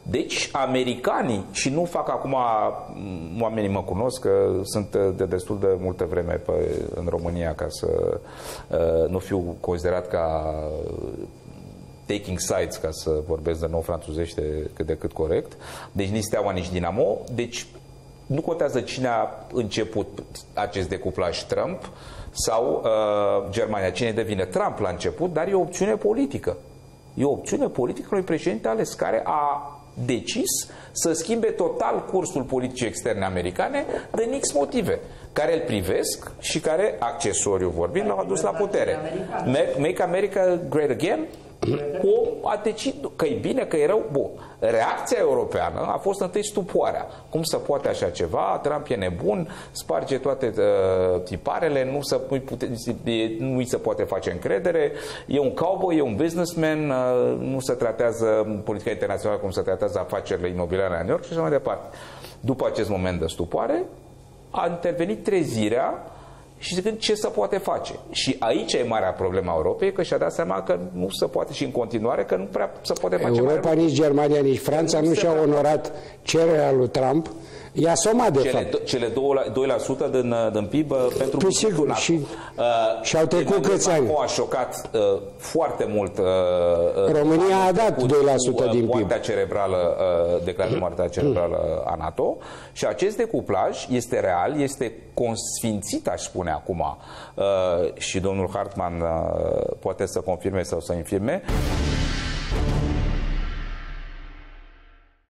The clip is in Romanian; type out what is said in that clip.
Deci, americanii, și nu fac acum, oamenii mă cunosc, că sunt de destul de multă vreme în România ca să nu fiu considerat ca taking sides, ca să vorbesc de nou franțuzește cât de cât corect. Deci nici Steaua, nici Dinamo. Deci nu contează cine a început acest decuplaj, Trump sau Germania. Cine devine Trump la început, dar e o opțiune politică. E o opțiune politică unui președinte ales care a decis să schimbe total cursul politicii externe americane din X motive, care îl privesc și care, accesoriu vorbind, l-au adus la putere. Make America Great Again? A decis că e bine, că e rău. Bun. Reacția europeană a fost întâi stupoarea. Cum se poate așa ceva? Trump e nebun, sparge toate tiparele, nu-i se poate face încredere, e un cowboy, e un businessman, nu se tratează politica internațională cum se tratează afacerile imobiliare la New York și așa mai departe. După acest moment de stupoare, a intervenit trezirea și zicând ce se poate face. Și aici e marea problema Europei, că și-a dat seama că nu se poate și în continuare, că nu prea se poate face. Europa, nici Germania, nici Franța nu și-au onorat cererea lui Trump. I-a somat, de fapt. Cele 2% din PIB pentru... Păi sigur, și au trecut câți ani? A șocat foarte mult România a dat 2% din PIB. Moartea cerebrală, declarată moartea cerebrală a NATO. Și acest decuplaj este real, este consfințit, aș spune acum, și domnul Hartman poate să confirme sau să infirme.